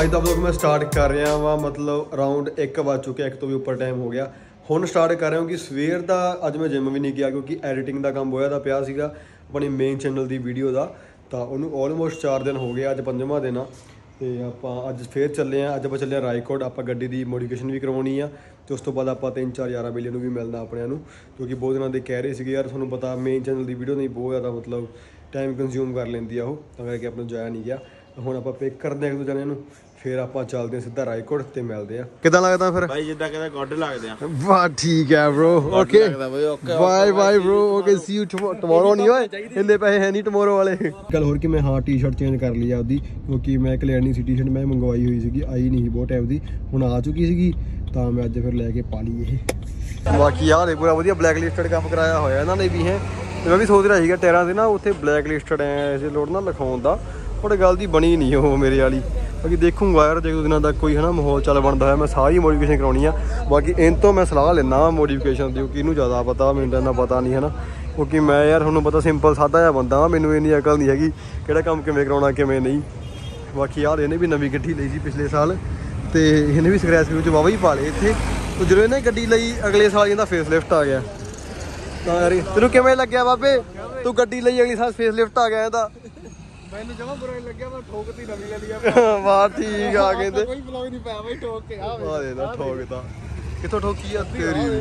ਅੱਜ ਦਾ ਵਲੌਗ ਮੈਂ ਸਟਾਰਟ ਕਰ ਰਿਹਾ ਵਾਂ, ਮਤਲਬ ਅਰਾਊਂਡ 1 ਵਜ ਚੁੱਕਿਆ, 1 ਤੋਂ ਵੀ ਉੱਪਰ ਟਾਈਮ ਹੋ ਗਿਆ। ਹੁਣ ਸਟਾਰਟ ਕਰ ਰਿਹਾ ਹਾਂ ਕਿ ਸਵੇਰ ਦਾ ਅੱਜ ਮੈਂ ਜਿਮ ਵੀ ਨਹੀਂ ਗਿਆ ਕਿਉਂਕਿ ਐਡੀਟਿੰਗ ਦਾ ਕੰਮ ਹੋਇਆ ਦਾ ਪਿਆ ਸੀਗਾ ਆਪਣੀ ਮੇਨ ਚੈਨਲ ਦੀ ਵੀਡੀਓ ਦਾ, ਤਾਂ ਉਹਨੂੰ ਆਲਮੋਸਟ 4 ਦਿਨ ਹੋ ਗਏ, ਅੱਜ 5ਵਾਂ ਦਿਨ ਆ। ਤੇ ਆਪਾਂ ਅੱਜ ਫੇਰ ਚੱਲੇ ਹਾਂ, ਅੱਜ ਆਪਾਂ ਚੱਲੇ ਹਾਂ ਰਾਏਕੋਟ। ਆਪਾਂ ਗੱਡੀ ਦੀ ਮੋਡੀਫਿਕੇਸ਼ਨ ਵੀ ਕਰਵਾਉਣੀ ਆ ਤੇ ਉਸ ਤੋਂ ਬਾਅਦ ਆਪਾਂ 3-4 ਯਾਰਾਂ ਬੇਲੀਆਂ ਨੂੰ ਵੀ ਮਿਲਣਾ ਆਪਣਿਆਂ ਨੂੰ, ਕਿਉਂਕਿ ਬਹੁਤ ਦਿਨਾਂ ਦੇ ਕਹਿ ਰਹੇ ਸੀਗੇ ਯਾਰ ਤੁਹਾਨੂੰ ਪਤਾ ਮੇਨ ਚੈਨਲ ਦੀ ਵੀਡੀਓ ਨਹੀਂ ਬਹੁਤ ਜ਼ਿਆਦਾ ਮਤਲਬ ਟਾਈਮ ਕੰਜ਼ਿਊਮ ਕਰ ਲੈਂਦੀ ਆ ਉਹ, ਤਾਂ ਕਰਕੇ ਆਪਾਂ ਨੂੰ ਜਾਇਆ ਨਹੀਂ ਗਿਆ। ਹੁਣ ਆਪਾਂ ਪਿਕ ਕਰਦੇ ਹਾਂ ਇੱਕ ਦੋ ਜਣਿਆਂ ਨੂੰ, ਫਿਰ ਆਪਾਂ ਚੱਲਦੇ ਹਾਂ ਸਿੱਧਾ ਰਾਏਕੋਟ ਤੇ ਮਿਲਦੇ ਆ। ਕਿੱਦਾਂ ਲੱਗਦਾ ਫਿਰ ਭਾਈ? ਜਿੱਦਾਂ ਕਹਿੰਦਾ ਗੁੱਡ ਲੱਗਦੇ ਆ। ਵਾਹ ਠੀਕ ਹੈ bro, okay bye bye bro, okay see you tomorrow. ਨਹੀਂ ਓਏ ਇੰਨੇ ਪੈਸੇ ਹੈ ਨਹੀਂ ਟੁਮਾਰੋ ਵਾਲੇ। ਕੱਲ ਹੋਰ ਕਿ ਮੈਂ ਹਾਂ ਟੀ-ਸ਼ਰਟ ਚੇਂਜ ਕਰ ਲਈ ਆ ਉਹਦੀ, ਕਿਉਂਕਿ ਮੈਂ ਇੱਕ ਲੈਣੀ ਸੀ ਟੀ-ਸ਼ਰਟ, ਮੈਂ ਮੰਗਵਾਈ ਹੋਈ ਸੀਗੀ, ਆਈ ਨਹੀਂ ਸੀ ਬਹੁਤ ਟਾਈਮ ਦੀ, ਹੁਣ ਆ ਚੁੱਕੀ ਸੀਗੀ ਤਾਂ ਮੈਂ ਅੱਜ ਫਿਰ ਲੈ ਕੇ ਪਾ ਲਈ ਇਹ। ਬਾਕੀ ਆਹ ਦੇ ਪੂਰਾ ਵਧੀਆ ਬਲੈਕ ਲਿਸਟਡ ਕੰਮ ਕਰਾਇਆ ਹੋਇਆ ਇਹਨਾਂ ਨੇ ਵੀ ਹੈ। ਮੈਂ ਵੀ ਸੋਚ ਰਿਹਾ ਸੀਗਾ ਟਾਇਰਾਂ ਦੇ ਨਾ ਉੱਥੇ ਬਲੈਕ ਲਿਸਟਡ ਐ ਇਸੇ ਲੋੜ ਨਾ ਲਿਖਾਉਣ ਦਾ, ਬਟ ਗੱਲ ਦੀ ਬਣੀ ਨਹੀਂ ਉਹ ਮੇਰੇ ਵਾਲੀ। ਬਾਕੀ ਦੇਖੂੰਗਾ ਯਾਰ ਜੇ ਕੋਈ ਦਿਨਾਂ ਦਾ ਕੋਈ ਹੈ ਨਾ ਮਾਹੌਲ ਚੱਲ ਬਣਦਾ ਹੋਇਆ, ਮੈਂ ਸਾਰੀ ਮੋਡੀਫਿਕੇਸ਼ਨ ਕਰਾਉਣੀ ਆ। ਬਾਕੀ ਇਹਨਾਂ ਤੋਂ ਮੈਂ ਸਲਾਹ ਲੈਂਦਾ ਵਾ ਮੋਡੀਫਿਕੇਸ਼ਨ ਦੀ, ਕਿਉਂਕਿ ਇਹਨੂੰ ਜ਼ਿਆਦਾ ਪਤਾ, ਮੈਨੂੰ ਤਾਂ ਇੰਨਾ ਪਤਾ ਨਹੀਂ ਹੈ ਨਾ, ਕਿਉਂਕਿ ਮੈਂ ਯਾਰ ਤੁਹਾਨੂੰ ਪਤਾ ਸਿੰਪਲ ਸਾਦਾ ਜਿਹਾ ਬੰਦਾ ਵਾ, ਮੈਨੂੰ ਇੰਨੀ ਅਕਲ ਨਹੀਂ ਹੈਗੀ ਕਿਹੜਾ ਕੰਮ ਕਿਵੇਂ ਕਰਾਉਣਾ ਕਿਵੇਂ ਨਹੀਂ। ਬਾਕੀ ਯਾਰ ਇਹਨੇ ਵੀ ਨਵੀਂ ਗੱਡੀ ਲਈ ਸੀ ਪਿਛਲੇ ਸਾਲ, ਤੇ ਇਹਨੇ ਵੀ ਸਕਰੈਚ ਸਕਰੂਚ ਵਾਹਵਾ ਹੀ ਪਾ ਲਏ ਇੱਥੇ। ਤੇ ਜਦੋਂ ਇਹਨੇ ਗੱਡੀ ਲਈ ਅਗਲੇ ਸਾਲ ਇਹਦਾ ਫੇਸ ਲਿਫਟ ਆ ਗਿਆ। ਤਾਂ ਯਾਰ ਤੈਨੂੰ ਕਿਵੇਂ ਲੱਗਿਆ ਬਾਬੇ, ਤੂੰ ਗੱਡੀ ਲਈ ਅਗਲੇ ਸਾਲ ਫੇਸ ਲਿਫਟ ਆ ਗਿਆ ਇਹਦਾ? ਮੈਨੂੰ ਜਮਾ ਬੁਰਾ ਨਹੀਂ ਲੱਗਿਆ, ਮੈਂ ਠੋਕਤੀ ਨਵੀਂ ਲੈ ਲਈ। ਵਾਹ ਠੀਕ ਆ ਕਹਿੰਦੇ, ਕੋਈ ਬਲੌਗ ਨਹੀਂ ਪਾਇਆ ਬਈ, ਠੋਕ ਕੇ ਆ ਵਾਹ ਦੇ ਦਾ ਠੋਕਦਾ। ਕਿੱਥੋਂ ਠੋਕੀ ਆ ਤੇਰੀ?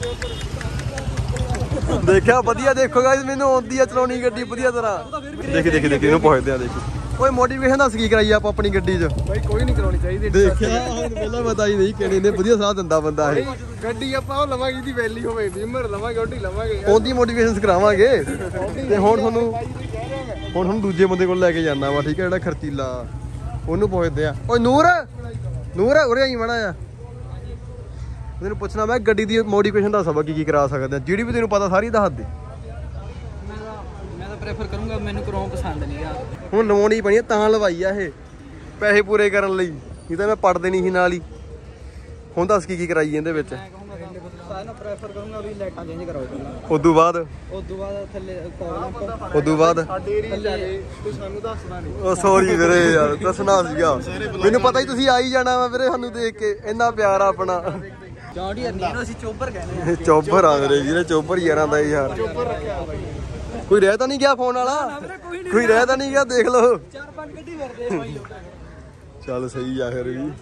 ਦੇਖਿਆ ਵਧੀਆ, ਦੇਖੋ ਗਾਇਸ ਮੈਨੂੰ ਆਉਂਦੀ ਆ ਚਲਾਉਣੀ ਗੱਡੀ ਵਧੀਆ ਤਰ੍ਹਾਂ। ਦੇਖੀ ਦੇਖੀ ਦੇਖੀ ਇਹਨੂੰ ਪੁੱਛਦੇ ਆ, ਦੇਖੀ ਓਏ ਮੋਡੀਫਿਕੇਸ਼ਨ ਦੱਸ ਕੀ ਕਰਾਈ ਆਪਾਂ ਆਪਣੀ ਗੱਡੀ 'ਚ? ਬਾਈ ਕੋਈ ਨਹੀਂ ਕਰਾਉਣੀ ਚਾਹੀਦੀ। ਦੇਖਿਆ ਹੁਣ ਪਹਿਲਾਂ ਪਤਾ ਹੀ ਨਹੀਂ ਕਿਹਨੇ ਨੇ ਵਧੀਆ ਸਾਥ ਦਿੰਦਾ ਬੰਦਾ ਇਹ। ਗੱਡੀ ਆਪਾਂ ਉਹ ਲਵਾਂਗੇ ਦੀ ਵੈਲੀ ਹੋਵੇ, ਬੀਮਰ ਲਵਾਂਗੇ, ਓਡੀ ਲਵਾਂਗੇ, ਉਹਦੀ ਮੋਡੀਫਿਕੇਸ਼ਨ ਕਰਾਵਾਂਗੇ। ਤੇ ਹੁਣ ਤੁਹਾਨੂੰ ਦੂਜੇ ਬੰਦੇ ਕੋਲ ਲੈ ਕੇ ਜਾਣਾ ਵਾ, ਠੀਕ ਹੈ, ਜਿਹੜਾ ਖਰਚੀਲਾ, ਉਹਨੂੰ ਪੁੱਛਦੇ ਆ। ਓਏ ਨੂਰ ਨੂਰ ਉਰੇ ਆਈ ਮਾੜਾ ਆ, ਤੈਨੂੰ ਪੁੱਛਣਾ ਮੈਂ ਗੱਡੀ ਦੀ ਮੋਡੀਫਿਕੇਸ਼ਨ ਦੱਸ ਸਭ ਕੀ ਕਰਾ ਸਕਦੇ ਆ, ਜਿਹੜੀ ਵੀ ਤੈਨੂੰ ਪਤਾ ਸਾਰੀ ਦੱਸ ਦੇ। ਮੈਂ ਤਾਂ ਪ੍ਰੈਫਰ ਕਰੂੰਗਾ, ਮੈਨੂੰ ਕਰਾਉਣ ਪਸੰਦ ਨਹੀਂ ਆ। ਹੁਣ ਲਵਾਉਣੀ ਪੈਣੀ ਤਾਂ ਲਵਾਈ ਆ ਇਹ ਪੈਸੇ ਪੂਰੇ ਕਰਨ ਲਈ, ਨਹੀਂ ਤਾਂ ਮੈਂ ਪੜ ਦੇਣੀ ਸੀ ਨਾਲ ਹੀ। ਹੁਣ ਦੱਸ ਕੀ ਕਰਾਈ ਇਹਦੇ ਵਿੱਚ? ਮੈਂ ਪ੍ਰੈਫਰ ਕਰੂੰਗਾ ਵੀ ਲਾਈਟਾਂ ਚੇਂਜ ਕਰਾਓ ਪਹਿਲਾਂ, ਉਦੋਂ ਬਾਅਦ ਥੱਲੇ ਉਦੋਂ ਬਾਅਦ ਤੂੰ ਸਾਨੂੰ ਦੱਸਦਾ ਨਹੀਂ। ਉਹ ਸੌਰੀ ਵੀਰੇ ਯਾਰ, ਦੱਸਣਾ ਸੀਗਾ ਮੈਨੂੰ ਪਤਾ ਹੀ ਤੁਸੀਂ ਆ ਹੀ ਜਾਣਾ ਵਾ ਵੀਰੇ, ਸਾਨੂੰ ਦੇਖ ਕੇ ਇੰਨਾ ਪਿਆਰ ਆ ਆਪਣਾ। ਜੌਂਡੀਅਰ ਨਹੀਂ ਇਹਨੂੰ ਅਸੀਂ ਚੋਬਰ ਕਹਿੰਦੇ ਆ। ਚੋਬਰ ਆ ਮੇਰੇ ਵੀਰੇ, ਚੋਬਰ ਯਾਰਾਂ ਦਾ ਯਾਰ। ਕੋਈ ਰਹਿ ਤਾਂ ਨਹੀਂ ਗਿਆ ਫੋਨ ਵਾਲਾ? ਕੋਈ ਰਹਿ ਤਾਂ ਨਹੀਂ ਗਿਆ, ਦੇਖ ਲਓ 4-5 ਗੱਡੀ ਫਿਰਦੇ ਭਾਈ। ਚੱਲ ਸਹੀ ਆ ਫਿਰ ਵੀ।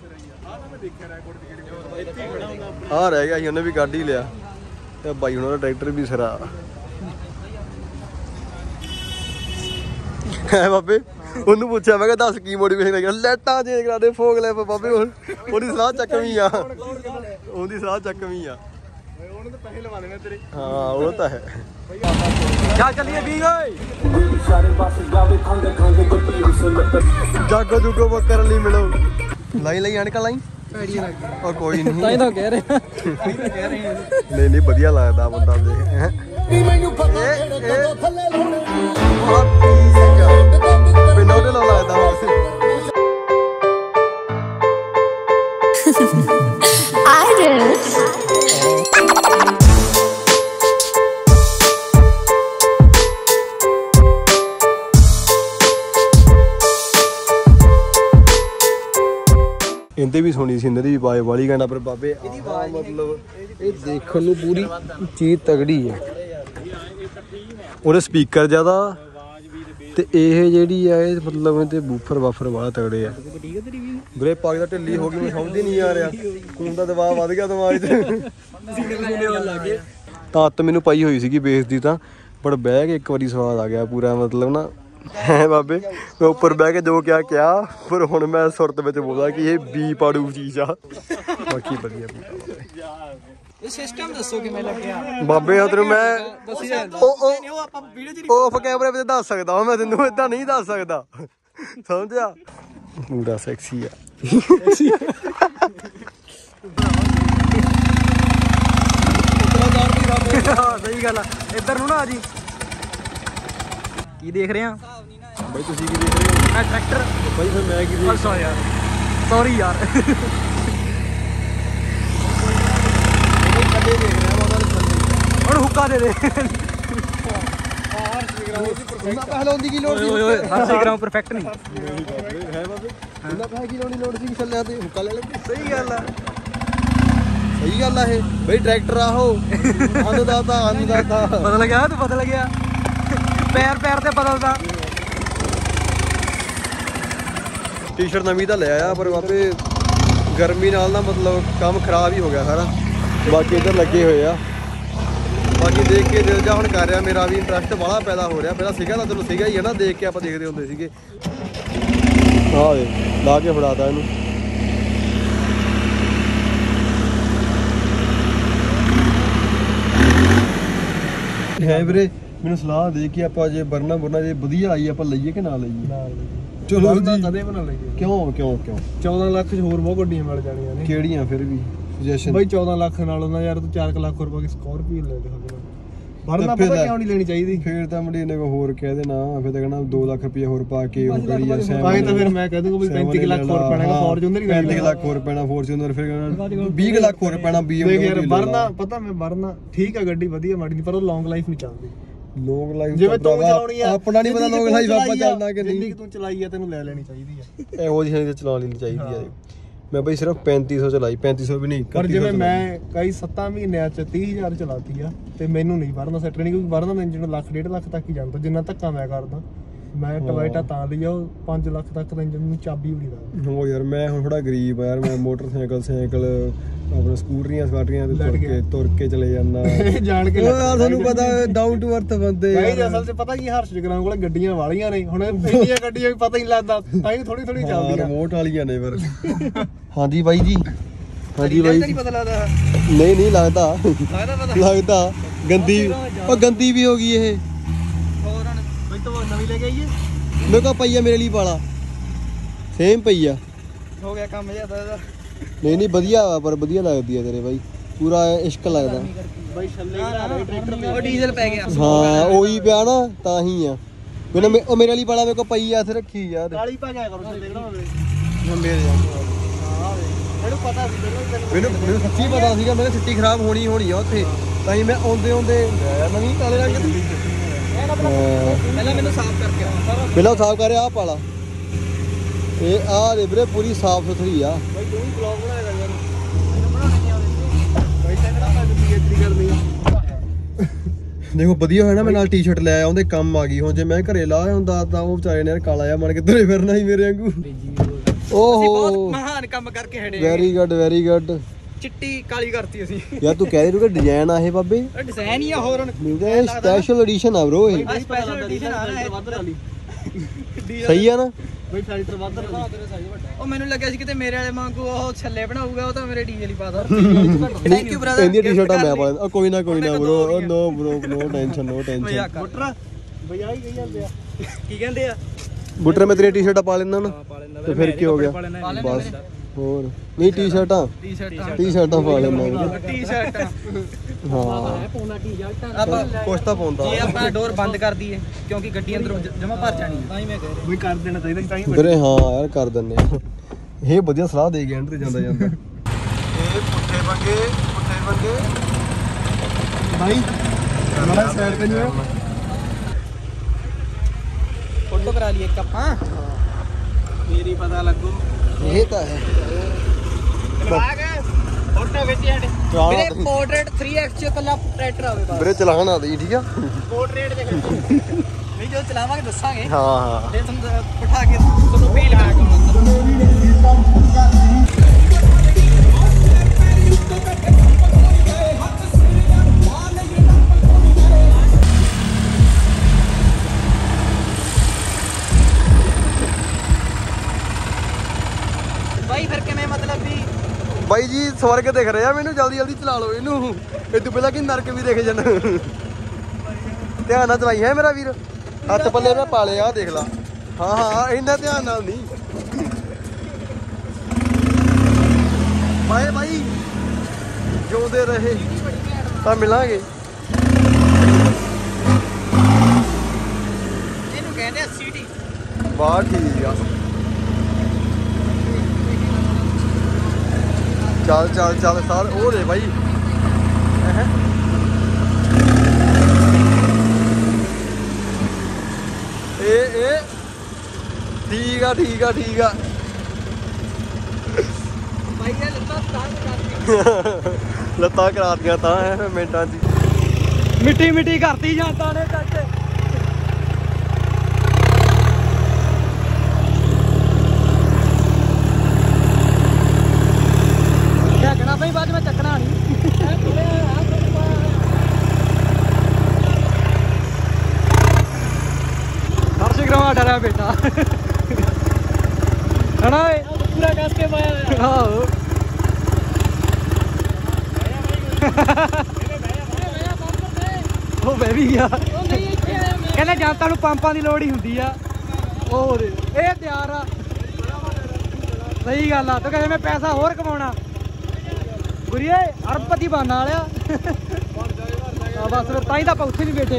ਆ ਰਹਿ ਗਿਆ ਸੀ, ਉਹਨੇ ਵੀ ਕੱਢ ਹੀ ਲਿਆ ਤੇ ਬਾਈ ਉਹਨਾਂ ਦਾ ਟਰੈਕਟਰ ਵੀ ਸਿਰਾ ਹੈ। ਬਾਬੇ ਉਹਨੂੰ ਪੁੱਛਿਆ ਮੈਂ ਕਿਹਾ ਦੱਸ ਕੀ ਮੋਡੀਫਿਕੇਸ਼ਨ ਕਰੀ? ਲਾਈਟਾਂ ਚੇਂਜ ਕਰਾ ਦੇ, ਫੋਗ ਲੈ ਬਾਬੇ। ਹੁਣ ਉਹਦੀ ਸਲਾਹ ਚੱਕਵੀਂ ਆ, ਉਹਦੀ ਸਲਾਹ ਚੱਕਵੀਂ ਆ। ਉਹਨੇ ਤਾਂ ਪੈਸੇ ਲਵਾ ਦੇਣੇ ਤੇਰੇ। ਹਾਂ ਉਹ ਤਾਂ ਹੈ। ਜਾ ਚੱਲੀਏ ਵੀ ਓਏ, ਜਾਗੋ ਜੁਗੋ ਬੁੱਕ ਕਰਨ ਲਈ ਮਿਲੋ। ਲਾਈ ਲਈ ਅਣਕਾ ਲਾਈ ਉਹ ਕੋਈ ਨਹੀਂ, ਤਾਂ ਹੀ ਤਾਂ ਕਹਿ ਰਹੇ ਨਹੀਂ ਨਹੀਂ ਵਧੀਆ ਲੱਗਦਾ ਬੰਦਾ ਦੇਖ। ਬਿਨਾਂ ਉਹਦੇ ਨਾਲ ਲੱਗਦਾ ਇਹਦੇ ਵੀ ਸੋਹਣੀ ਸੀ, ਇਹਨਾਂ ਦੀ ਵੀ ਬਾਏ ਵਾਲੀ ਗਾਣਾ। ਪਰ ਬਾਬੇ ਮਤਲਬ ਇਹ ਦੇਖਣ ਨੂੰ ਪੂਰੀ ਚੀਜ਼ ਤਗੜੀ ਹੈ। ਉਹਦੇ ਸਪੀਕਰ ਜ਼ਿਆਦਾ ਤੇ ਇਹ ਜਿਹੜੀ ਆ ਇਹ ਮਤਲਬ ਇਹਦੇ ਬੂਫਰ ਵਾਫਰ ਵਾਲਾ ਤਗੜੇ ਆ ਵੀਰੇ। ਪਾਗ ਦਾ ਢਿੱਲੀ ਹੋ ਗਈ, ਮੈਨੂੰ ਸਮਝ ਹੀ ਨਹੀਂ ਆ ਰਿਹਾ, ਖੂਨ ਦਾ ਦਬਾਅ ਵੱਧ ਗਿਆ ਦਿਮਾਗ 'ਚ। ਤਾਂ ਮੈਨੂੰ ਪਾਈ ਹੋਈ ਸੀਗੀ ਬੇਸ ਦੀ ਤਾਂ, ਪਰ ਬਹਿ ਕੇ ਇੱਕ ਵਾਰੀ ਸਵਾਦ ਆ ਗਿਆ ਪੂਰਾ, ਮਤਲਬ ਨਾ ਹੈ ਬਾਬੇ। ਮੈਂ ਉੱਪਰ ਬਹਿ ਕੇ ਜੋ ਕਿਹਾ ਪਰ ਹੁਣ ਮੈਂ ਸੁਰਤ ਵਿੱਚ ਬੋਲਦਾ ਕਿ ਇਹ ਬੀ ਪਾੜੂ ਚੀਜ਼ ਆ। ਬਾਕੀ ਵਧੀਆ ਇਹ ਸਿਸਟਮ ਦੱਸੋ ਕਿਵੇਂ ਲੱਗਿਆ ਬਾਬੇ? ਆ ਤੈਨੂੰ ਮੈਂ ਉਹ ਆਪਾਂ ਵੀਡੀਓ 'ਚ ਆਫ ਕੈਮਰੇ ਵਿੱਚ ਦੱਸ ਸਕਦਾ, ਮੈਂ ਤੈਨੂੰ ਏਦਾਂ ਨਹੀਂ ਦੱਸ ਸਕਦਾ, ਸਮਝਿਆ? ਪੂਰਾ ਸੈਕਸੀ ਆ। ਸਹੀ ਗੱਲ ਆ। ਇੱਧਰ ਨੂੰ ਨਾ ਆ ਜੀ। ਕੀ ਦੇਖ ਰਹੇ ਆ ਬਾਈ? ਤੁਸੀਂ ਕੀ ਦੇਖ ਰਹੇ ਹੋ? ਮੈਂ ਟਰੈਕਟਰ। ਬਾਈ ਫਿਰ ਮੈਂ ਕੀ ਦੇਖ? ਯਾਰ ਸੌਰੀ ਯਾਰ, ਹੁਣ ਹੁੱਕਾ ਦੇ ਦੇ। ਇੰਨਾ ਪੈਸਾ ਲਾਉਣ ਦੀ ਕੀ ਲੋੜ ਸੀ? ਓਏ 80 ਗ੍ਰਾਮ ਪਰਫੈਕਟ ਨਹੀਂ ਹੈ ਬਾਬੇ ਇੰਨਾ ਪੈਸਾ ਕੀ ਲਾਉਣ ਦੀ ਲੋੜ ਸੀ ਛੱਲਿਆਂ ਤੇ ਹੁੱਕਾ ਲੈ ਲੈ। ਸਹੀ ਗੱਲ ਆ ਸਹੀ ਗੱਲ ਆ ਇਹ ਬਈ ਟਰੈਕਟਰ ਆਹੋ ਅੰਨਦਾਤਾ ਪਤਾ ਲੱਗਿਆ ਤੂੰ ਪਤਾ ਲੱਗਿਆ ਪੈਰ ਤੇ ਬਦਲਦਾ। ਟੀ-ਸ਼ਰਟ ਨਵੀਂ ਤਾਂ ਲੈ ਆਇਆ ਪਰ ਬਾਬੇ ਗਰਮੀ ਨਾਲ ਨਾ ਮਤਲਬ ਕੰਮ ਖਰਾਬ ਹੀ ਹੋ ਗਿਆ ਸਾਰਾ। ਬਾਕੀ ਇੱਧਰ ਲੱਗੇ ਹੋਏ ਆ, ਬਾਕੀ ਦੇਖ ਕੇ ਦਿਲ ਜਾ ਹੁਣ ਕਰ ਰਿਹਾ, ਮੇਰਾ ਵੀ ਇੰਟਰਸਟ ਬਾਹਲਾ ਪੈਦਾ ਹੋ ਰਿਹਾ। ਪਹਿਲਾਂ ਸੀਗਾ ਤਾਂ ਚਲੋ ਸੀਗਾ ਹੀ ਹੈ ਨਾ, ਦੇਖ ਕੇ ਆਪਾਂ ਦੇਖਦੇ ਹੁੰਦੇ ਸੀਗੇ। ਆਹ ਵੇ ਲਾ ਕੇ ਫੜਾਤਾ ਇਹਨੂੰ। ਹੈ ਵੀਰੇ ਮੈਨੂੰ ਸਲਾਹ ਦੇ ਕਿ ਆਪਾਂ ਜੇ ਬਰਨਾ ਜੇ ਵਧੀਆ ਆਈ ਆਪਾਂ ਲਈਏ ਕਿ ਨਾ ਲਈਏ? ਚਲੋ ਜੀ ਕਦੇ ਬਣਾ ਲਈਏ। ਕਿਉਂ 14 ਲੱਖ ਚ ਹੋਰ ਬਹੁਤ ਗੱਡੀਆਂ ਮਿਲ ਜਾਣੀਆਂ ਨੇ। ਕਿਹੜੀਆਂ ਫਿਰ ਵੀ ਸੁਜੈਸ਼ਨ? ਬਈ 14 ਲੱਖ ਨਾਲੋਂ ਨਾ ਯਾਰ ਤੂੰ 4 ਲੱਖ ਰੁਪਏ ਦੀ ਸਕਾਰਪੀਓ ਲੈ ਲੈ ਸਕਦੇ। ਵਰਨਾ ਪਤਾ ਕਿਉਂ ਨਹੀਂ ਲੈਣੀ ਚਾਹੀਦੀ? ਫੇਰ ਤਾਂ ਮੁੰਡੇ ਨੇ ਹੋਰ ਕਹਿ ਦੇਣਾ, ਫਿਰ ਤਾਂ ਕਹਿਣਾ 2 ਲੱਖ ਰੁਪਏ ਹੋਰ ਪਾ ਕੇ ਉਹ ਕਰੀ ਆ ਤਾਂ ਫਿਰ ਮੈਂ ਕਹਿ ਦੂੰਗਾ ਵੀ 35 ਲੱਖ ਹੋਰ ਪੈਣਾ ਫੋਰਚੂਨਰ ਹੀ 35 ਲੱਖ ਹੋਰ ਪੈਣਾ ਫੋਰਚੂਨਰ, ਫਿਰ ਕਹਿਣਾ 20 ਲੱਖ ਹੋਰ ਪੈਣਾ BMW। ਯਾਰ ਵਰਨਾ ਪਤਾ ਮੈਂ ਵਰਨਾ ਠੀਕ ਆ ਗੱਡੀ ਵਧੀਆ ਮਾੜੀ ਨਹੀਂ, ਪਰ ਉਹ ਲੌਂਗ ਲਾਈਫ ਨਹੀਂ ਚੱਲਦੀ। ਲੌਂਗ ਲਾਈਫ ਜਿਵੇਂ ਤੂੰ ਚਲਾਉਣੀ ਆ ਆਪਣਾ ਨਹੀਂ ਪਤਾ ਲੌਂਗ ਲਾਈਫ ਆਪਾਂ ਚੱਲਣਾ ਕਿ ਨਹੀਂ। ਜਿੰਨੀ ਤੂੰ ਚਲਾਈ ਆ ਤੈਨੂੰ ਲੈ ਲੈਣੀ ਚਾਹੀਦੀ ਆ। ਇਹੋ ਜਿਹੀ ਤਾਂ ਚਲਾ ਲੈਣੀ ਚਾਹੀਦੀ ਆ। ਮੈਂ ਬਈ ਸਿਰਫ 3500 ਚਲਾਈ, 3500 ਵੀ ਨਹੀਂ। ਪਰ ਜਿਵੇਂ ਮੈਂ ਕਈ 7 ਮਹੀਨਿਆਂ ਚ 30,000 ਚਲਾਤੀ ਆ ਤੇ ਮੈਨੂੰ ਨਹੀਂ ਵਰਨਾ ਸੈਟ ਨਹੀਂ, ਕਿਉਂਕਿ ਵਰਨਾ ਦਾ ਇੰਜਨ ਲੱਖ 1.5 ਲੱਖ ਤੱਕ ਹੀ ਜਾਂਦਾ ਜਿੰਨਾ ਧੱਕਾ ਮੈਂ ਕਰਦਾ। ਮੈਂ ਟਵਾਈਟਾ ਤਾਂ ਲਈ ਆ, ਉਹ 5 ਲੱਖ ਤੱਕ ਦਾ ਇੰਜਨ ਨੂੰ ਚਾਬੀ ਵੀ ਨਹੀਂ ਦਾ। ਹੋ ਯਾਰ ਮੈਂ ਹੁਣ ਥੋੜਾ ਗਰੀਬ ਆ ਯਾਰ, ਮੈਂ ਮੋਟਰਸਾਈਕਲ ਆਪਣਾ ਸਕੂਟਰੀਆਂ ਤੁਰ ਕੇ ਚਲੇ ਜਾਂਦਾ। ਜਾਣ ਕੇ ਤੁਹਾਨੂੰ ਪਤਾ ਡਾਊਨ ਟੂ ਅਰਥ ਬੰਦੇ। ਅਸਲ ਚ ਪਤਾ ਕੀ ਹਰਸ਼ ਜਗਰਾਂ ਕੋਲ ਗੱਡੀਆਂ ਵਾਲੀਆਂ ਨੇ, ਹੁਣ ਇੰਨੀਆਂ ਗੱਡੀਆਂ ਵੀ ਪਤਾ ਹੀ ਨਹੀਂ ਲੱਗਦਾ, ਤਾਂ ਹੀ ਥੋੜੀ ਚੱਲਦੀਆਂ ਰਿਮੋਟ ਵਾਲੀਆਂ ਨੇ ਫਿਰ। ਹਾਂਜੀ ਬਾਈ ਜੀ, ਹਾਂਜੀ ਬਾਈ ਨਹੀਂ ਪਤਾ ਲੱਗਦਾ। ਨਹੀਂ ਲੱਗਦਾ ਗੰਦੀ ਵੀ ਹੋ ਗਈ ਇਹ। ਹੋਰ ਹੁਣ ਮੈਂ ਤਾਂ ਨਵੀਂ ਲੈ ਕੇ ਆਈਏ। ਮੇਰੇ ਕੋਲ ਪਈ ਆ, ਮੇਰੇ ਲਈ ਪਾਲਾ ਸੇਮ ਪਈ ਆ। ਹੋ ਗਿਆ ਕੰਮ ਜਿਆਦਾ ਇਹਦਾ। ਨਹੀਂ ਵਧੀਆ ਵਾ, ਪਰ ਵਧੀਆ ਲੱਗਦੀ ਆ ਤੇਰੇ ਬਾਈ, ਪੂਰਾ ਇਸ਼ਕ ਲੱਗਦਾ ਬਾਈ ਛੱਲੇ ਘਰਾ ਰਹੇ ਟਰੈਕਟਰ ਤੇ। ਉਹ ਡੀਜ਼ਲ ਪੈ ਗਿਆ। ਹਾਂ ਉਹੀ ਪਿਆ ਨਾ ਤਾਂ ਹੀ ਆ। ਮੈਨੂੰ ਉਹ ਮੇਰੇ ਲਈ ਪਾਲਾ ਮੇਰੇ ਕੋਲ ਪਈ ਆ, ਇੱਥੇ ਰੱਖੀ ਯਾਰ। ਕਾਲੀ ਪਾ ਗਿਆ ਕਰੋ ਛੱਲੇ ਘਰਾ ਹੋਵੇ। ਮੇਰੇ ਮੈਨੂੰ ਪਤਾ ਸੀ ਮੈਨੂੰ ਸੱਚੀ ਪਤਾ ਸੀਗਾ, ਮੈਂ ਕਿਹਾ ਛੁੱਟੀ ਖਰਾਬ ਹੋਣੀ ਆ ਉੱਥੇ, ਤਾਂ ਹੀ ਮੈਂ ਆਉਂਦੇ ਨਵੀਂ ਕਾਲੇ ਰੰਗ ਦੀ। ਪਹਿਲਾਂ ਮੈਨੂੰ ਸਾਫ਼ ਕਰਕੇ ਆਉਣਾ। ਪਹਿਲਾਂ ਸਾਫ਼ ਕਰਿਆ ਆਹ ਪਾਲਾ, ਇਹ ਆਹ ਦੇ ਵੀਰੇ ਪੂਰੀ ਸਾਫ਼ ਸੁਥਰੀ ਆ। ਬਾਈ ਤੂੰ ਵੀ ਬਲੌਗ ਬਣਾਏਗਾ ਯਾਰ। ਮੈਨੂੰ ਬਣਾਉਣੇ ਨਹੀਂ ਆਉਂਦੇ। ਬਾਈ ਤਾਂ ਕਿਹੜਾ ਮੈਂ PhD ਕਰਨੀ ਆ। ਦੇਖੋ ਵਧੀਆ ਹੋਇਆ ਨਾ, ਮੈਂ ਨਾਲ ਟੀ-ਸ਼ਰਟ ਲੈ ਆਇਆ, ਉਹਦੇ ਕੰਮ ਆ ਗਈ। ਹੁਣ ਜੇ ਮੈਂ ਘਰੇ ਲਾ ਹੁੰਦਾ ਤਾਂ ਉਹ ਵਿਚਾਰੇ ਨੇ ਯਾਰ ਕਾਲਾ ਜਿਹਾ ਬਣ ਕੇ ਤੁਰੇ ਫਿਰਨਾ ਸੀ ਮੇਰੇ ਵਾਂਗੂ। ਓਹੋ ਮਹਾਨ ਕੰਮ ਕਰਕੇ ਹੜੇ। Very good. ਚਿੱਟੀ ਕਾਲੀ ਕਰਤੀ ਅਸੀਂ ਯਾਰ ਤੂੰ ਕਹਿ ਰਹੀ ਕਿ ਡਿਜ਼ਾਈਨ ਆ ਇਹ ਬਾਬੇ? ਇਹ ਡਿਜ਼ਾਈਨ ਹੀ ਆ ਹੋਰ ਹੁਣ। ਇਹ ਸਪੈਸ਼ਲ ਐਡੀਸ਼ਨ ਆ ਬ్రో ਇਹ। ਸਪੈਸ਼ਲ ਐਡੀਸ਼ਨ ਆ ਰਿਹਾ ਵੱਧ ਲਾ ਲਈ। ਸਹੀ ਆ ਨਾ? ਬਈ ਫਿਲਟਰ ਵੱਧ ਲਾ ਲਈ। ਉਹ ਮੈਨੂੰ ਲੱਗਿਆ ਸੀ ਕਿਤੇ ਮੇਰੇ ਵਾਲੇ ਵਾਂਗੂ ਉਹ ਛੱਲੇ ਬਣਾਊਗਾ, ਉਹ ਤਾਂ ਮੇਰੇ ਡੀਜ਼ਲ ਹੀ ਪਾਦਾ। Thank you brother. ਇਹਦੀ ਟੀ-ਸ਼ਰਟਾਂ ਮੈਂ ਪਾ ਲੈਂਦਾ। ਕੋਈ ਨਾ ਬ్రో, ਨੋ ਟੈਨਸ਼ਨ। ਬੁੱਟਰ ਬਈ ਆਹੀ ਕਹੀ ਜਾਂਦੇ ਆ। ਕੀ ਕਹਿੰਦੇ ਆ? ਬੁੱਟਰ ਮੈਂ ਤੇਰੀ ਟੀ-ਸ਼ਰਟਾਂ ਪਾ ਲੈਂਦਾ ਨਾ, ਤੇ ਫਿਰ ਕੀ ਹੋ ਗਿਆ? ਬਸ ਹੋਰ ਨਹੀਂ ਟੀ-ਸ਼ਰਟਾਂ ਪਾ ਲੈਂਦਾ। ਟੀ-ਸ਼ਰਟ ਹਾਂ ਆਪਾਂ ਕੁਛ ਤਾਂ ਪਾਉਂਦਾ। ਜੇ ਆਪਾਂ ਡੋਰ ਬੰਦ ਕਰ ਦਈਏ ਕਿਉਂਕਿ ਗੱਡੀ ਅੰਦਰੋਂ ਜਮਾ ਭਰ ਜਾਣੀ, ਤਾਂ ਹੀ ਮੈਂ ਕਹਿ ਰਿਹਾ ਬਈ ਕਰ ਦੇਣਾ ਚਾਹੀਦਾ ਤਾਂ ਹੀ ਵੀਰੇ। ਹਾਂ ਯਾਰ ਕਰ ਦਿੰਨੇ ਆ। ਇਹ ਵਧੀਆ ਸਲਾਹ ਦੇ ਗਿਆ ਐਂਡ ਤੇ ਜਾਂਦਾ ਇਹ ਪੁੱਠੇ ਬੰਗੇ ਬਾਈ ਮਾੜਾ ਸਾਈਡ ਤੇ ਨਹੀਂ ਫੋਟੋ ਕਰਾ ਲਈ ਇੱਕ ਆਪਾਂ। ਮੇਰੀ ਪਤਾ ਲੱਗੂ। ਇਹ ਤਾਂ ਹੈ ਫੋਟੋ ਵਿੱਚ ਸਾਡੇ ਵੀਰੇ ਪੋਰਟਰੇਟ 3x ਚ ਕੱਲਾ ਟਰੈਕਟਰ ਆਵੇ ਬਸ। ਵੀਰੇ ਚਲਾਣ ਆ ਦੇ ਠੀਕ ਆ। ਪੋਰਟਰੇਟ ਦੇ ਨਹੀਂ ਜੋ ਚਲਾਵਾਂਗੇ ਦੱਸਾਂਗੇ। ਹਾਂ ਫਿਰ ਤੁਹਾਨੂੰ ਬਿਠਾ ਕੇ ਤੁਹਾਨੂੰ ਫੀਲ ਕਰਾਂਗਾ। ਬਾਈ ਫਿਰ ਕਿਵੇਂ ਮਤਲਬ ਵੀ ਬਾਈ ਜੀ ਸਵਰਗ ਦਿਖ ਰਿਹਾ ਮੈਨੂੰ, ਜਲਦੀ ਚਲਾ ਲਓ ਇਹਨੂੰ। ਇਹ ਤੋਂ ਪਹਿਲਾਂ ਕਿ ਨਰਕ ਵੀ ਦਿਖ ਜਾਣਾ। ਧਿਆਨ ਨਾਲ ਚਲਾਈ ਹੈ ਮੇਰਾ ਵੀਰ, ਹੱਥ ਪੱਲੇ ਮੈਂ ਪਾ ਲਿਆ ਦੇਖ ਲਾ। ਹਾਂ ਇੰਨਾ ਧਿਆਨ ਨਾਲ ਨਹੀਂ। ਬਾਈ ਜਿਉਂਦੇ ਰਹੇ ਤਾਂ ਮਿਲਾਂਗੇ। ਇਹਨੂੰ ਕਹਿੰਦੇ ਆ ਸੀਟੀ। ਵਾਹ ਠੀਕ ਆ। ਚੱਲ ਸਾਰ ਉਹ ਦੇ ਬਾਈ। ਠੀਕ ਆ ਠੀਕ ਆ ਠੀਕ ਆ ਭਾਈ ਇਹ ਲੱਤਾਂ ਕਰਾਤੀਆਂ ਤਾਂ ਐ ਮਿੰਟਾਂ 'ਚ ਮਿੱਟੀ ਮਿੱਟੀ ਕਰਤੀ ਜਾਂਦਾ ਨੇ ਚਾਚੇ ਚੱਕਣਾ ਪਈ ਬਾਅਦ ਮੈਂ ਚੱਕਣਾ ਨਹੀਂ ਹਰਸ਼ ਗਰਮਾ ਡਰਿਆ ਬੇਟਾ ਹਣਾ ਓਏ ਪੂਰਾ ਕੱਸ ਕੇ ਪਾਇਆ ਆਹੋ ਉਹ ਬਹਿ ਵੀ ਗਿਆ ਕਹਿੰਦਾ ਜਨਤਾ ਨੂੰ ਪੰਪਾਂ ਦੀ ਲੋੜ ਹੀ ਹੁੰਦੀ ਆ ਉਹ ਇਹ ਤਿਆਰ ਆ ਸਹੀ ਗੱਲ ਆ ਤੂੰ ਕਹਿੰਦੇ ਮੈਂ ਪੈਸਾ ਹੋਰ ਕਮਾਉਣਾ ਗੁਰੀਏ ਅਰਬਪਤੀ ਬਣਨ ਵਾਲਿਆ ਆ ਬਸ ਫਿਰ ਤਾਂ ਹੀ ਤਾਂ ਆਪਾਂ ਉੱਥੇ ਵੀ ਬੈਠੇ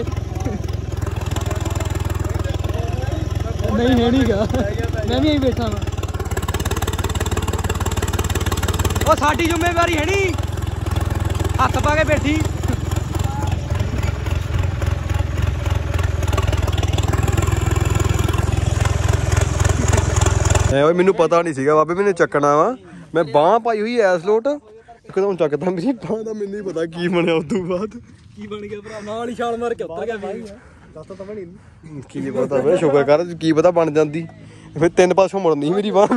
ਨਹੀਂ ਹੈ ਨਹੀਂਗਾ ਮੈਂ ਵੀ ਇਹੀ ਬੈਠਾ ਵਾਂ ਉਹ ਸਾਡੀ ਜ਼ਿੰਮੇਵਾਰੀ ਹੈ ਨਹੀਂ ਹੱਥ ਪਾ ਕੇ ਬੈਠੀ ਐ ਓਏ ਮੈਨੂੰ ਪਤਾ ਨਹੀਂ ਸੀਗਾ ਬਾਬੇ ਮੈਨੂੰ ਚੱਕਣਾ ਵਾ ਮੈਂ ਬਾਂਹ ਪਾਈ ਹੋਈ ਐਸ ਲੋਟ ਇੱਕਦਮ ਚੱਕਦਾ ਮੇਰੀ ਬਾਂਹ ਦਾ ਮੈਨੂੰ ਹੀ ਪਤਾ ਕੀ ਬਣਿਆ ਉਸ ਤੋਂ ਬਾਅਦ ਕੀ ਬਣ ਗਿਆ ਭਰਾ ਨਾਲ ਹੀ ਛਾਲ ਮਾਰ ਕੇ ਉੱਤਰ ਗਿਆ ਭਾਈ ਦੱਸ ਤਾਂ ਬਣੀ ਨੀ। ਕੀ ਪਤਾ ਵੇ ਸ਼ੁਕਰ ਕਰ ਕੀ ਪਤਾ ਬਣ ਜਾਂਦੀ ਫਿਰ ਤਿੰਨ ਪਾਸੋਂ ਮੁੜਨੀ ਮੇਰੀ ਬਾਂਹ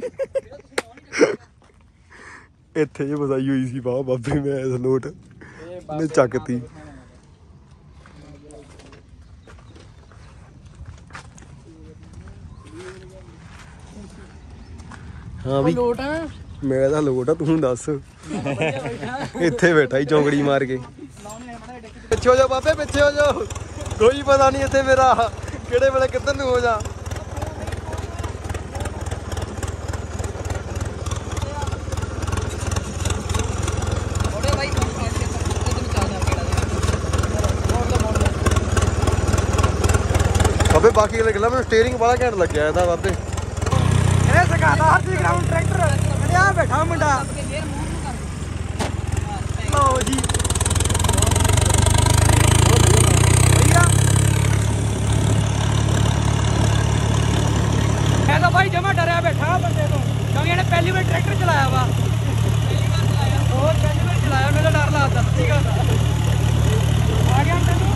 ਇੱਥੇ ਜੇ ਵਸਾਈ ਹੋਈ ਸੀ ਬਾਂਹ ਬਾਬੇ ਮੈਂ ਐਸ ਲੋਟ ਨੇ ਚੱਕਤੀ ਹਾਂ ਵੀ ਲੋਟ ਆ ਮੇਰਾ ਤਾਂ ਲੋਟ ਆ ਤੂੰ ਦੱਸ ਇੱਥੇ ਬੈਠਾ ਹੀ ਚੌਂਕੜੀ ਮਾਰ ਕੇ ਪਿੱਛੇ ਹੋ ਜਾ ਬਾਬੇ ਪਿੱਛੇ ਹੋ ਜਾ ਕੋਈ ਪਤਾ ਨਹੀਂ ਇੱਥੇ ਮੇਰਾ ਕਿਹੜੇ ਵੇਲੇ ਕਿੱਧਰ ਨੂੰ ਹੋ ਜਾ ਬਾਬੇ ਬਾਕੀ ਗੱਲ ਮੈਨੂੰ ਸਟੀਅਰਿੰਗ ਬੜਾ ਘੈਂਟ ਲੱਗਿਆ ਇਹਦਾ ਬਾਬੇ ਇਹ ਸਿਖਾਦਾ ਹਰ ਚੀਜ਼ ਗਰਾਊਂਡ ਟਰੈਕਟਰ ਆ ਬੈਠਾ ਮੁੰਡਾ ਲਓ ਜੀ ਮੈਂ ਤਾਂ ਭਾਈ ਜਮਾ ਡਰਿਆ ਬੈਠਾ ਬੰਦੇ ਤੋਂ ਕਿਉਂਕਿ ਇਹਨੇ ਪਹਿਲੀ ਵਾਰ ਟਰੈਕਟਰ ਚਲਾਇਆ ਵਾ ਹੋਰ ਪਹਿਲੀ ਵਾਰ ਚਲਾਇਆ ਮੈਨੂੰ ਡਰ ਲੱਗਦਾ ਠੀਕ ਆ ਆ ਗਿਆ ਤੈਨੂੰ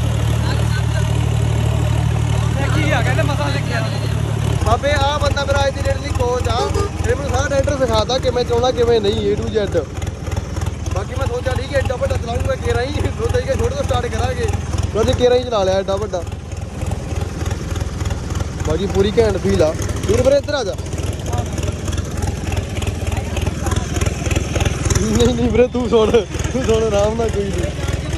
ਕੀ ਆ ਕਹਿੰਦੇ ਮਸਾ ਲੱਗਿਆ ਬਾਬੇ ਆ ਬੰਦਾ ਮੇਰਾ ਅੱਜ ਦੀ ਡੇਟ ਲਈ ਕੋਚ ਆ ਇਹ ਮੈਨੂੰ ਸਾਰਾ ਟਰੈਕਟਰ ਸਿਖਾਦਾ ਕਿਵੇਂ ਚਲਾਉਣਾ ਕਿਵੇਂ ਨਹੀਂ A to Z ਬਾਕੀ ਮੈਂ ਸੋਚਿਆ ਠੀਕ ਹੈ ਏਡਾ ਵੱਡਾ ਚਲਾਉਂਗਾ ਕੇਰਾ ਹੀ ਸੋਚਿਆ ਕਿ ਛੋਟੇ ਤੋਂ ਸਟਾਰਟ ਕਰਾਂਗੇ ਉਹਦੇ ਕੇਰਾ ਹੀ ਚਲਾ ਲਿਆ ਏਡਾ ਵੱਡਾ ਬਾਕੀ ਪੂਰੀ ਘੈਂਟ ਫੀਲ ਆ ਵੀਰ ਵੀਰੇ ਇੱਧਰ ਆ ਜਾ ਨਹੀਂ ਵੀਰੇ ਤੂੰ ਸੁਣ ਆਰਾਮ ਨਾਲ ਕੋਈ ਨਹੀਂ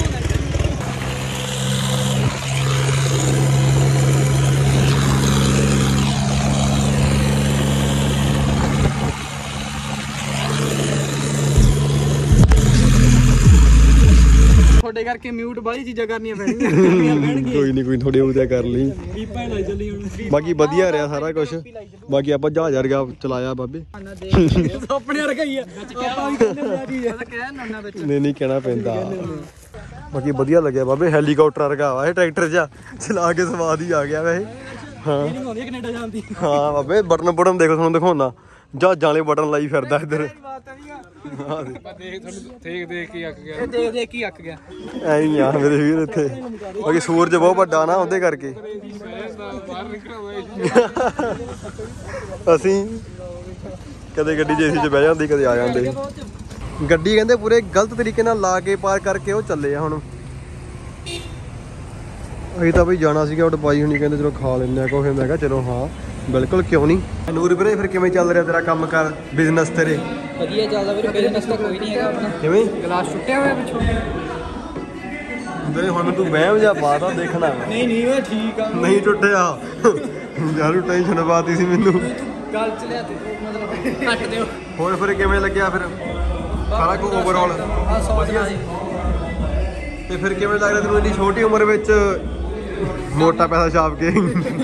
ਤੁਹਾਡੇ ਕਰਕੇ ਮਿਊਟ ਬਾਹਲੀ ਚੀਜ਼ਾਂ ਕਰਨੀਆਂ ਪੈਣਗੀਆਂ ਕੋਈ ਨਹੀਂ ਥੋੜੀ ਉਦਿਆ ਕਰ ਲਈ ਪੀਪਾ ਲਾਈ ਚੱਲੀ ਹੁਣ ਬਾਕੀ ਵਧੀਆ ਰਿਹਾ ਸਾਰਾ ਕੁਝ ਬਾਕੀ ਆਪਾਂ ਜਹਾਜ਼ ਵਰਗਾ ਚਲਾਇਆ ਬਾਬੇ ਆਪਣੇ ਵਰਗਾ ਹੀ ਆ ਆਪਾਂ ਵੀ ਕਹਿੰਦੇ ਆ ਜੀ ਇਹ ਤਾਂ ਕਹਿ ਨੰਨਾ ਵਿੱਚ ਨਹੀਂ ਕਹਿਣਾ ਪੈਂਦਾ ਬਾਕੀ ਵਧੀਆ ਲੱਗਿਆ ਬਾਬੇ ਹੈਲੀਕਾਪਟਰ ਵਰਗਾ ਵਾ ਇਹ ਟਰੈਕਟਰ ਜਿਹਾ ਚਲਾ ਕੇ ਸਵਾਦ ਹੀ ਆ ਗਿਆ ਵੈਸੇ ਹਾਂ ਨਹੀਂ ਆਉਂਦੀ ਕੈਨੇਡਾ ਜਾਂਦੀ ਹਾਂ ਬਾਬੇ ਬਟਨ ਦੇਖੋ ਤੁਹਾਨੂੰ ਦਿਖਾਉਣਾ ਜਹਾਜ਼ਾਂ ਵਾਲੇ ਬਟਨ ਲਾਈ ਫਿਰਦਾ ਇੱਧਰ ਦੇਖ ਕੇ ਅੱਕ ਗਿਆ ਐਂ ਹੀ ਆ ਮੇਰੇ ਵੀਰ ਇੱਥੇ ਬਾਕੀ ਸੂਰਜ ਬਹੁਤ ਵੱਡਾ ਨਾ ਉਹਦੇ ਕਰਕੇ ਅਸੀਂ ਕਦੇ ਗੱਡੀ ਜੇ ਚ ਬਹਿ ਜਾਂਦੀ ਕਦੇ ਆ ਜਾਂਦੇ ਗੱਡੀ ਕਹਿੰਦੇ ਪੂਰੇ ਗਲਤ ਤਰੀਕੇ ਨਾਲ ਲਾ ਕੇ ਪਾਰ ਕਰਕੇ ਉਹ ਚੱਲੇ ਆ ਹੁਣ ਅਸੀਂ ਤਾਂ ਬਈ ਜਾਣਾ ਸੀਗਾ ਉਹ ਪਾਈ ਹੁਣੀ ਕਹਿੰਦੇ ਚਲੋ ਖਾ ਲੈਂਦੇ ਆ ਕੁਛ ਮੈਂ ਕਿਹਾ ਚਲੋ ਹਾਂ ਬਿਲਕੁਲ ਕਿਉਂ ਨਹੀਂ ਨੂਰ ਵੀਰੇ ਫਿਰ ਕਿਵੇਂ ਚੱਲ ਰਿਹਾ ਤੇਰਾ ਕੰਮ ਕਰ ਬਿਜ਼ਨਸ ਤੇਰੇ ਵਧੀਆ ਚੱਲਦਾ ਵੀਰੇ ਬਿਜ਼ਨਸ ਤਾਂ ਕੋਈ ਨਹੀਂ ਹੈਗਾ ਆਪਣਾ ਕਿਵੇਂ ਗਲਾਸ ਟੁੱਟਿਆ ਹੋਇਆ ਪਿੱਛੋਂ ਵੀਰੇ ਹੁਣ ਤੂੰ ਵਹਿਮ ਜਾ ਪਾਦਾ ਦੇਖਣਾ ਨਹੀਂ ਉਹ ਠੀਕ ਆ ਨਹੀਂ ਟੁੱਟਿਆ ਯਾਰ ਟੈਨਸ਼ਨ ਪਾਤੀ ਸੀ ਮੈਨੂੰ ਗੱਲ ਚ ਲਿਆ ਤੇ ਮਤਲਬ ਕੱਟ ਦਿਓ ਹੋਰ ਫਿਰ ਕਿਵੇਂ ਲੱਗਿਆ ਫਿਰ ਸਾਰਾ ਕੁਝ ਓਵਰਆਲ ਆ ਸੋਚਦਾ ਸੀ ਤੇ ਫਿਰ ਕਿਵੇਂ ਲੱਗ ਰਿਹਾ ਤੈਨੂੰ ਇੰਨੀ ਛੋਟੀ ਉਮਰ ਵਿੱਚ ਮੋਟਾ ਪੈਸਾ ਛਾਪ ਕੇ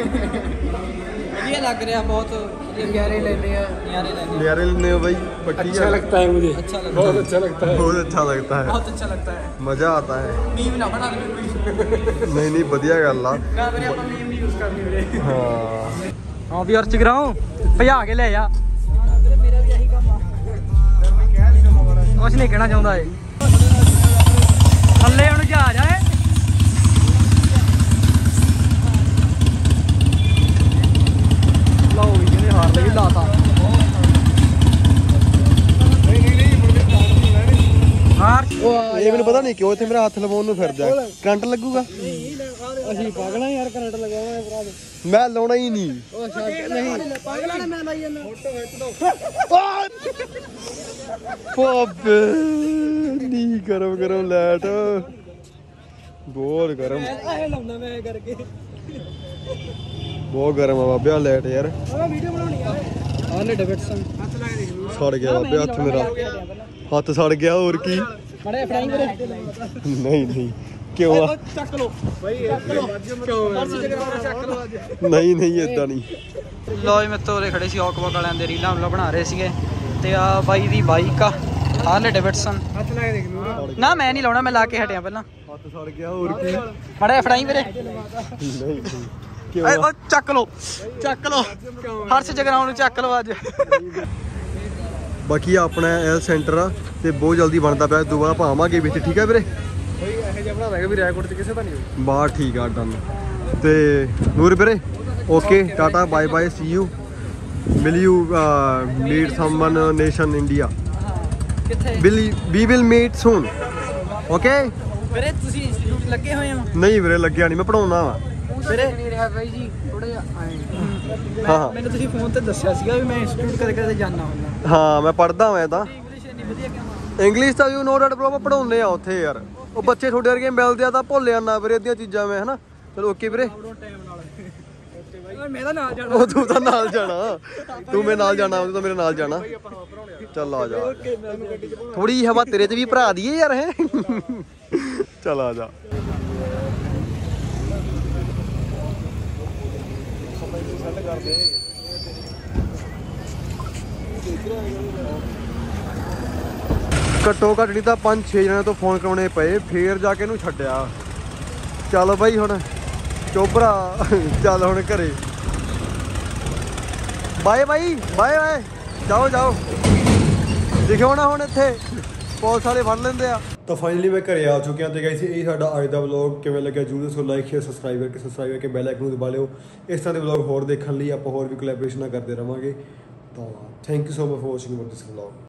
ਵਧੀਆ ਲੱਗ ਰਿਹਾ ਬਹੁਤ ਗਹਿਰੇ ਲੈਂਦੇ ਆ नज़ारे लेने हो भाई पक्की अच्छा लगता है मुझे अच्छा लगता बहुत अच्छा लगता है बहुत अच्छा लगता है बहुत अच्छा लगता है मजा आता है मीम ना बना दे कोई नहीं बढ़िया गल आ ना मेरे अपन मीम नहीं यूज करनी ਵੀਰੇ हाँ ਹਾਂ ਵੀ ਅਰਚ ਕਰਾਉ ਭਜਾ ਕੇ ਲੈ ਜਾ ਮੇਰਾ ਵੀ ਇਹੀ ਕੰਮ ਆ ਕੁਛ ਨਹੀਂ ਕਹਿਣਾ ਚਾਹੁੰਦਾ ਏ ਥੱਲੇ ਹੁਣ ਜਹਾਜ਼ ਆਏ ਲਓ ਵੀ ਕਹਿੰਦੇ ਹਾਰ ਲਈ ਲਾਤਾ ਇਹ ਮੈਨੂੰ ਪਤਾ ਨਹੀਂ ਕਿਉਂ ਇੱਥੇ ਮੇਰਾ ਹੱਥ ਲਵਾਉਣ ਨੂੰ ਫਿਰਦਾ ਕਰੰਟ ਲੱਗੂਗਾ ਅਸੀਂ ਪਾਗਲਾਂ ਯਾਰ ਕਰੰਟ ਲਗਾਉਣਾ ਭਰਾ ਦੇ ਮੈਂ ਲਾਉਣਾ ਹੀ ਨਹੀਂ ਨਹੀਂ ਪਾਗਲਾਂ ਨੇ ਮੈਂ ਲਾਈ ਜਾਂਦਾ ਨਹੀਂ ਗਰਮ ਲਾਈਟ ਬਹੁਤ ਗਰਮ ਇਹ ਲਾਉਂਦਾ ਮੈਂ ਕਰਕੇ ਬਹੁਤ ਗਰਮ ਆ ਬਾਬਿਆ ਲਾਈਟ ਯਾਰ ਆ ਵੀਡੀਓ ਬਣਾਉਣੀ ਆ ਆਲੇ ਡੇਵਿਡਸਨ ਹੱਥ ਲਾ ਕੇ ਦੇਖ ਸੜ ਗਿਆ ਬਾਬਿਆ ਹੱਥ ਮੇਰਾ ਹੱਥ ਸੜ ਗਿਆ ਹੋਰ ਕੀ ਬੜੇ ਫੜਾਈ ਮੇਰੇ ਨਹੀਂ ਕਿਉਂ ਆ ਚੱਕ ਲੋ ਬਈ ਚੱਕ ਲੋ ਚੱਕ ਲੋ ਅੱਜ ਨਹੀਂ ਏਦਾਂ ਨਹੀਂ ਲੋ ਜੀ ਮਿੱਤਰ ਉਰੇ ਖੜੇ ਸੀ ਔਕਵਕ ਵਾਲਿਆਂ ਦੇ ਰੀਲਾਂ ਬਣਾ ਰਹੇ ਸੀਗੇ ਤੇ ਆ ਬਾਈ ਦੀ ਬਾਈਕ ਆ ਹਾਰਲੇ ਡੇਵਿਡਸਨ ਹੱਥ ਲਾ ਕੇ ਦੇਖ ਲੂ ਨਾ ਮੈਂ ਨਹੀਂ ਲਾਉਣਾ ਮੈਂ ਲਾ ਕੇ ਹਟਿਆ ਪਹਿਲਾਂ ਹੱਥ ਸੜ ਗਿਆ ਹੋਰ ਕੀ ਬੜੇ ਫੜਾਈ ਮੇਰੇ ਨਹੀਂ ਓਏ ਉਹ ਚੱਕ ਲੋ ਹਰਸ਼ ਜਗਰਾਉਂ ਨੂੰ ਚੱਕ ਲੋ ਅੱਜ ਬਾਕੀ ਆਪਣਾ ਐਲ ਸੈਂਟਰ ਆ ਤੇ ਬਹੁਤ ਜਲਦੀ ਬਣਦਾ ਪਿਆ ਦੁਬਾਰਾ ਪਾਵਾਂਗੇ ਵਿੱਚ ਠੀਕ ਆ ਵੀਰੇ ਬਈ ਇਹੋ ਜਿਹਾ ਬਣਾ ਦਾਂਗੇ ਵੀ ਰੈਕੋਰਡ ਚ ਕਿਸੇ ਦਾ ਨਹੀਂ ਹੋਊ ਬਾਹਰ ਠੀਕ ਆ ਡਨ ਤੇ ਨੂਰ ਵੀਰੇ okay tata bye bye see you ਮਿਲ you meet someone nation India ਕਿੱਥੇ ਵੀ ਵਿਲ ਮੀਟ ਸੂਨ ਓਕੇ ਵੀਰੇ ਤੁਸੀਂ ਇੰਸਟੀਚਿਊਟ ਲੱਗੇ ਹੋਏ ਹੋ ਨਹੀਂ ਵੀਰੇ ਲੱਗਿਆ ਨਹੀਂ ਮੈਂ ਪੜਾਉਣਾ ਵਾ ਵੀਰੇ ਨਹੀਂ ਰਿਹਾ ਬਾਈ ਜੀ ਥੋੜਾ ਜਿਹਾ ਹਾਂ ਮੈਨੂੰ ਤੁਸੀਂ ਫੋਨ ਤੇ ਦੱਸਿਆ ਸੀਗਾ ਵੀ ਮੈਂ ਇੰਸਟੀਚਿਊਟ ਕਦੇ ਜਾਣਾ ਹੁੰਦਾ ਹਾਂ ਮੈਂ ਪੜਦਾ ਹਾਂ ਤਾਂ ਇੰਗਲਿਸ਼ ਇੰਨੀ ਵਧੀਆ ਕਿਉਂ ਇੰਗਲਿਸ਼ ਤਾਂ ਯੂ ਨੋ ਡੈਟ ਬ్రో ਪੜਾਉਂਦੇ ਆ ਉੱਥੇ ਯਾਰ ਉਹ ਬੱਚੇ ਤੁਹਾਡੇ ਵਰਗੇ ਮਿਲਦੇ ਆ ਤਾਂ ਭੁੱਲ ਜਾਂਦਾ ਵੀਰੇ ਇਹਦੀਆਂ ਚੀਜ਼ਾਂ ਮੈਂ ਹਨਾ ਚਲੋ ਓਕੇ ਵੀਰੇ ਮੇਰਾ ਨਾਲ ਜਾਣਾ ਉਹ ਤੂੰ ਤਾਂ ਨਾਲ ਜਾਣਾ ਤੂੰ ਮੇਰੇ ਨਾਲ ਜਾਣਾ ਤੂੰ ਤਾਂ ਮੇਰੇ ਨਾਲ ਜਾਣਾ ਚੱਲ ਆ ਜਾ ਥੋੜੀ ਹਵਾ ਤੇਰੇ 'ਚ ਵੀ ਭਰਾ ਦਈਏ ਯਾਰ ਹੈ ਚੱਲ ਆ ਜਾ ਘੱਟੋ ਘੱਟ ਨਹੀਂ ਤਾਂ 5-6 ਜਣਿਆਂ ਤੋਂ ਫੋਨ ਕਰਾਉਣੇ ਪਏ ਫੇਰ ਜਾ ਕੇ ਇਹਨੂੰ ਛੱਡਿਆ ਚੱਲ ਬਾਈ ਹੁਣ ਚੋਬਰਾ ਚੱਲ ਹੁਣ ਘਰੇ ਬਾਏ ਬਾਈ ਜਾਓ ਦਿਖਿਓ ਨਾ ਹੁਣ ਇੱਥੇ ਪੁਲਿਸ ਵਾਲੇ ਫੜ ਲੈਂਦੇ ਆ ਤਾਂ ਫਾਈਨਲੀ ਮੈਂ ਘਰੇ ਆ ਚੁੱਕਿਆ ਤੇ ਗਾਇਸ ਇਹ ਸਾਡਾ ਅੱਜ ਦਾ ਵਲੌਗ ਕਿਵੇਂ ਲੱਗਿਆ ਜਰੂਰ ਦੱਸੋ ਲਾਈਕ ਸ਼ੇਅਰ ਸਬਸਕ੍ਰਾਈਬ ਕਰਕੇ ਬੈਲ ਆਈਕਨ ਨੂੰ ਦਬਾ ਲਿਓ ਇਸ ਤਰ੍ਹਾਂ ਦੇ ਵਲੌਗ ਹੋਰ ਦੇਖਣ ਲਈ ਆਪਾਂ ਹੋਰ ਵੀ ਕੋਲੈਬੋਰੇਸ਼ਨਾਂ ਕਰਦੇ ਰਵਾਂਗੇ ਤਾਂ thank you so much for watching this vlog